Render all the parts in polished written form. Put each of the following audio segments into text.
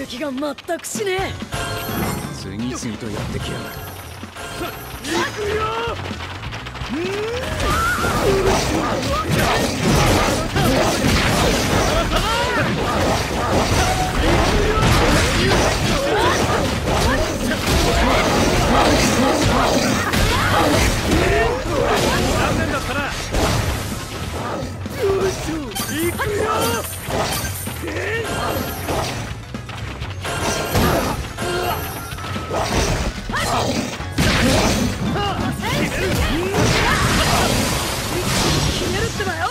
撃が全くしねえ。 次々とやってきやがる。 行くよ。残念だったな。行くよ。 決めるってばよ。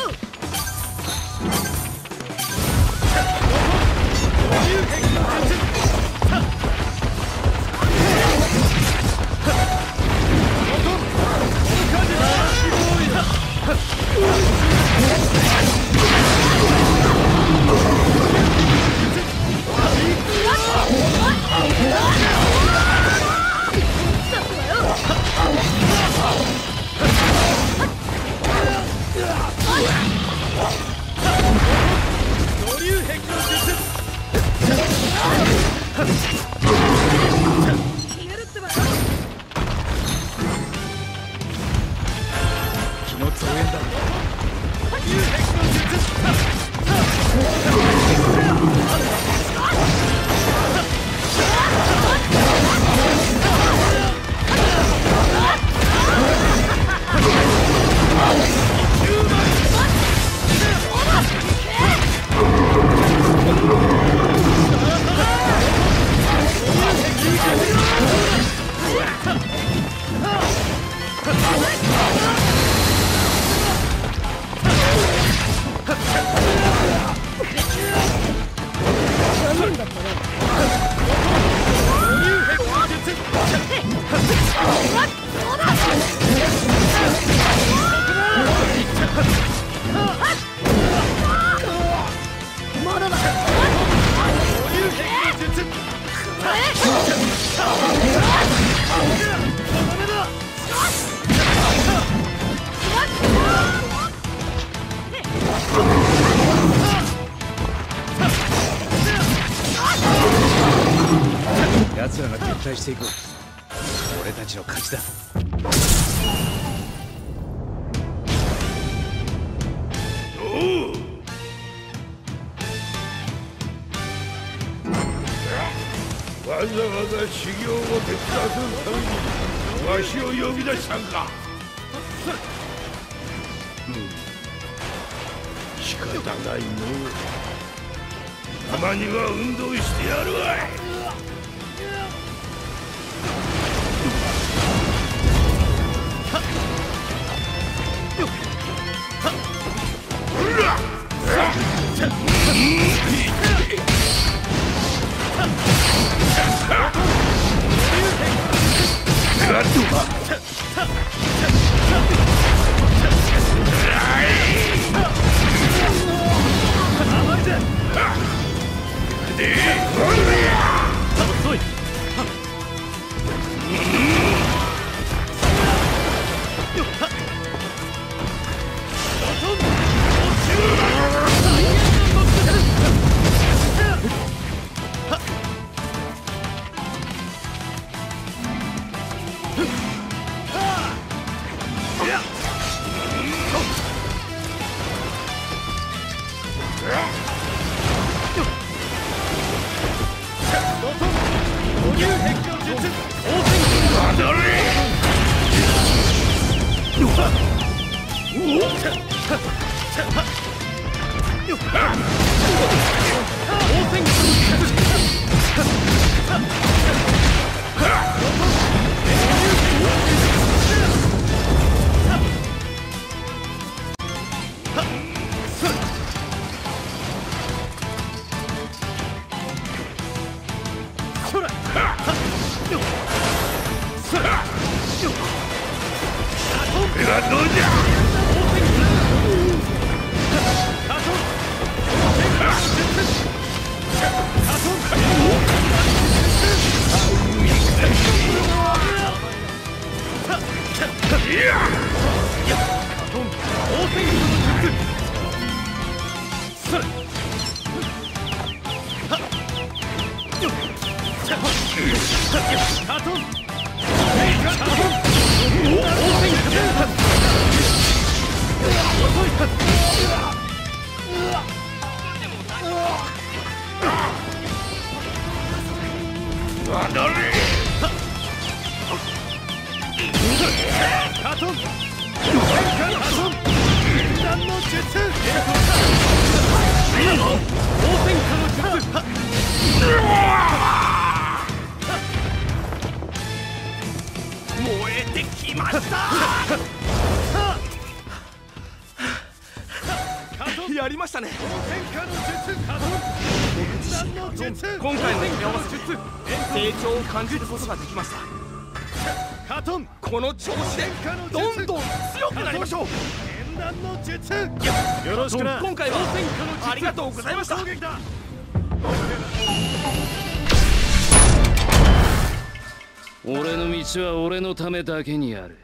奴らが撤退していく。俺たちの勝ちだ。 おう。わざわざ修行を手伝するためにわしを呼び出したんか。仕方ないの。たまには運動してやるわい。 やりましたね。今回の組み合わせ術、成長を感じることができました。この調子でどんどん強くなりましょう。よろしくな。今回はありがとうございました。 俺の道は俺のためだけにある。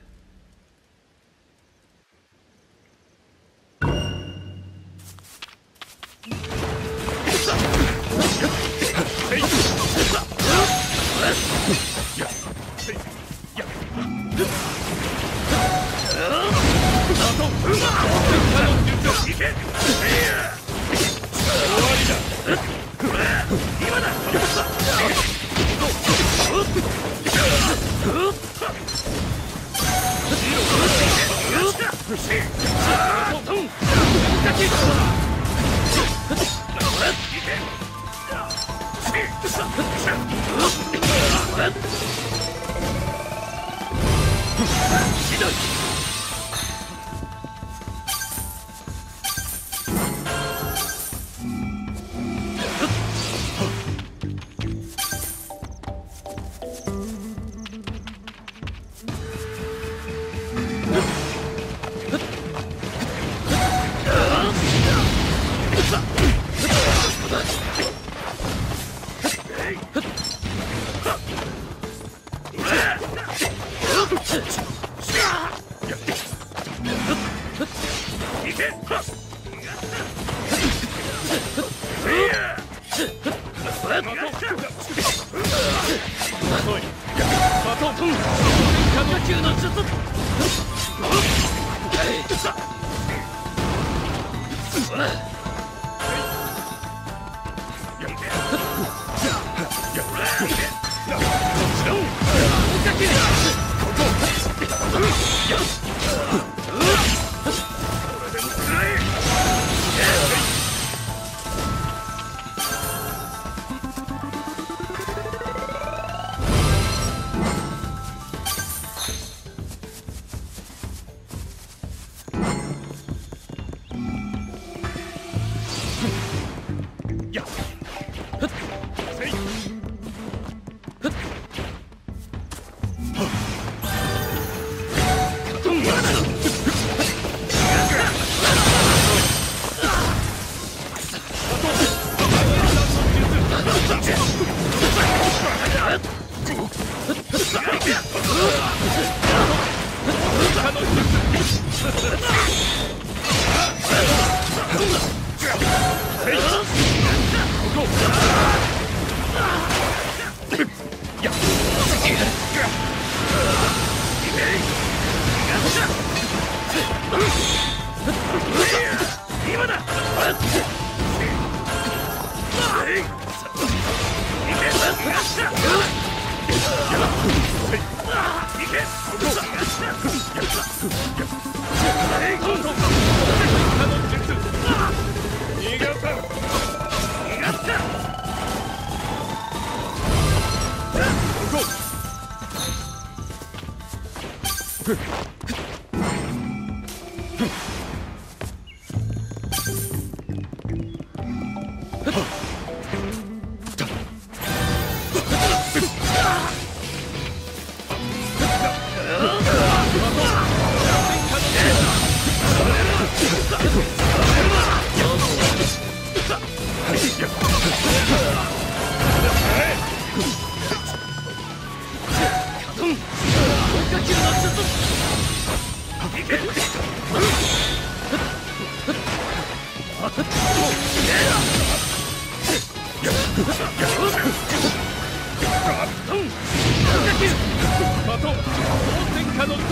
下の術。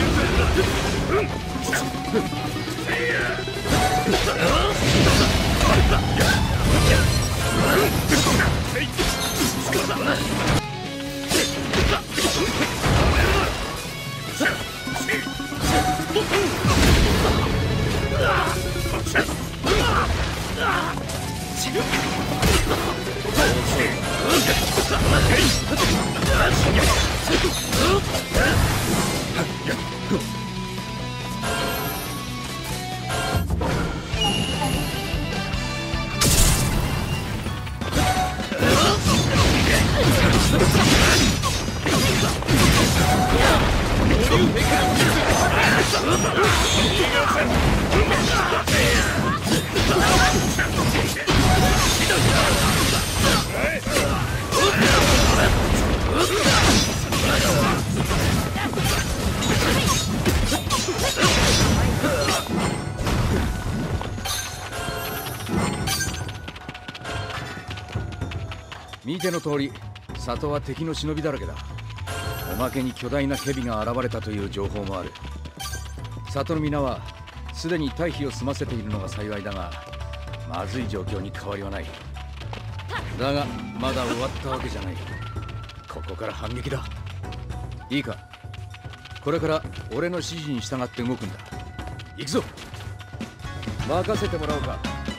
見ての通り、里は敵の忍びだらけだ。おまけに巨大な蛇が現れたという情報もある。里の皆はすでに退避を済ませているのが幸いだが、まずい状況に変わりはない。だがまだ終わったわけじゃない。ここから反撃だ。いいか、これから俺の指示に従って動くんだ。行くぞ。任せてもらおうか。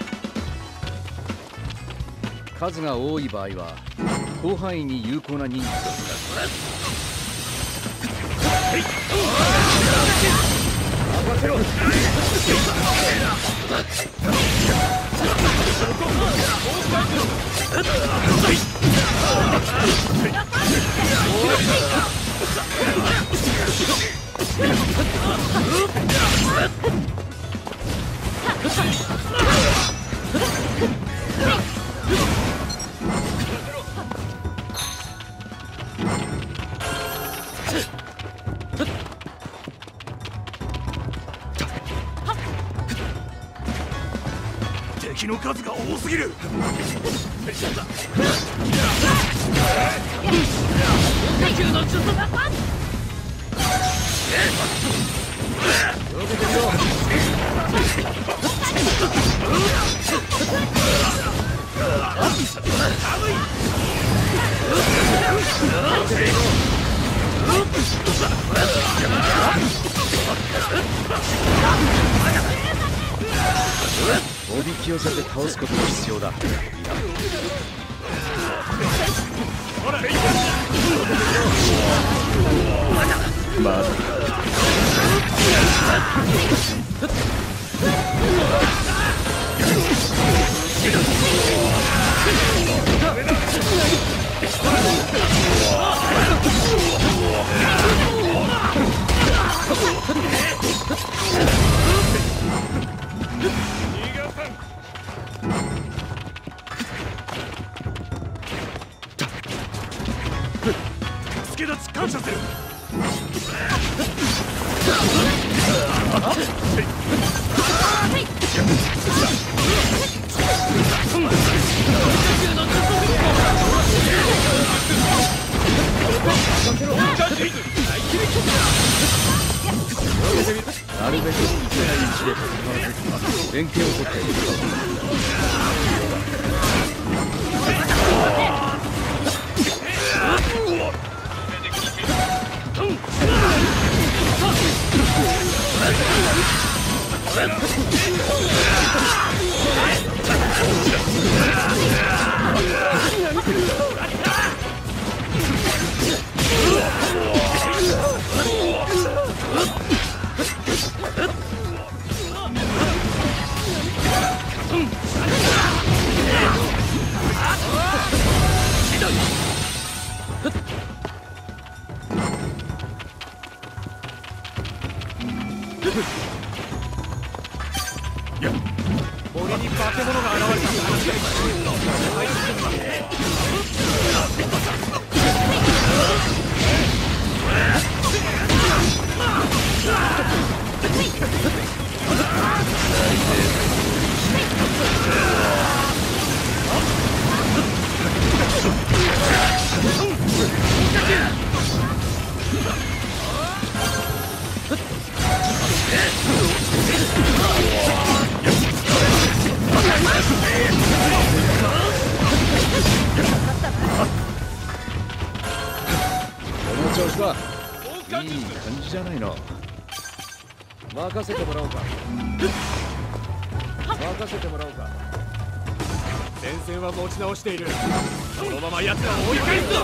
数が多い場合は広範囲に有効な忍術を使う。任せろ。 敵の数が多すぎる。 おびき寄せて倒すことが必要だ。まだ助立ち感謝する。 なるべくいけない位置で戦わず連携を取っている。 俺に化け物が現れた。 いい感じじゃないの。任せてもらおうか。任せてもらおうか。 前線は持ち直している。このまま奴らを追い返すぞ。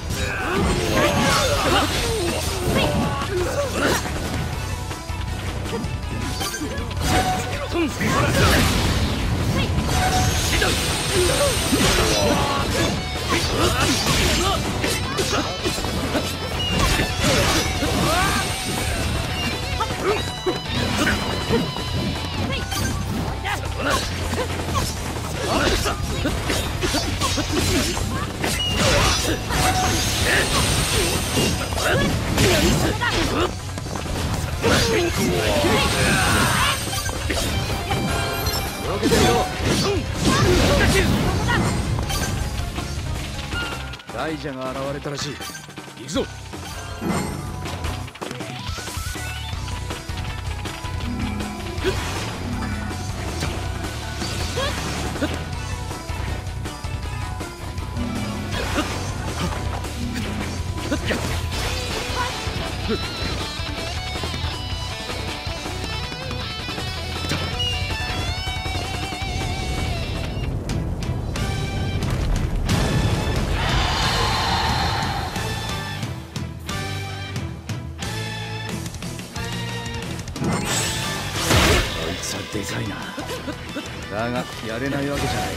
大蛇が現れたらしい。行くぞ。でかいな。だがやれないわけじゃない。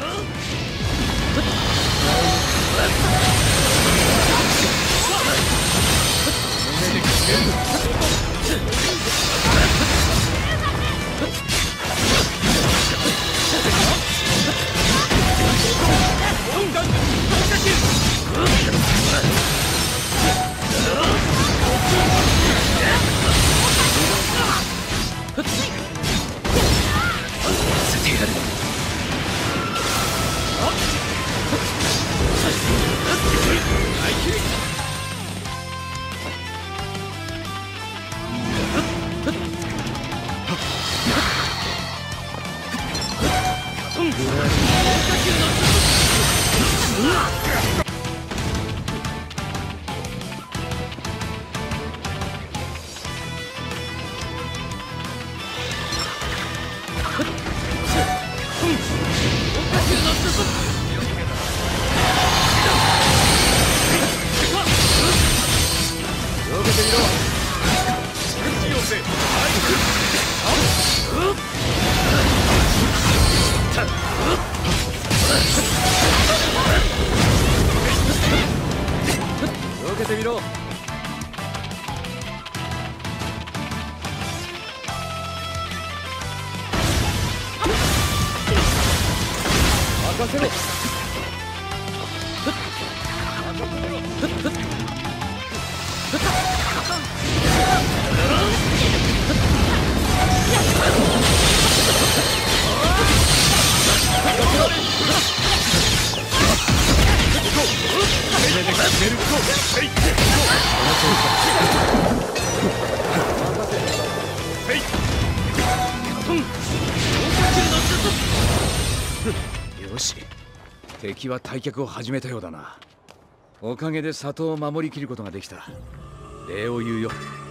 受けてみろ。任せろ。よし、敵は退却を始めたようだな。おかげで里を守りきることができた。礼を言うよ。